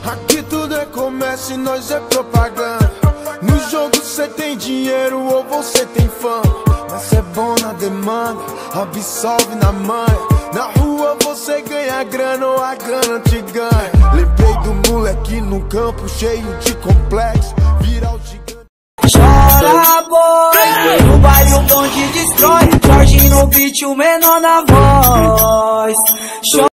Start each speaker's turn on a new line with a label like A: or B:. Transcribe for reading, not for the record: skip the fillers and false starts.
A: Aqui tudo é comércio e nós é propaganda. No jogo cê tem dinheiro ou você tem fama, mas cê é bom na demanda, absolve na manha. Na rua você ganha grana ou a grana te ganha. Lembrei do moleque no campo cheio de complexo, virar o gigante.
B: Chora boy, no baile o bonde destrói. Jorge no beat, o menor na voz.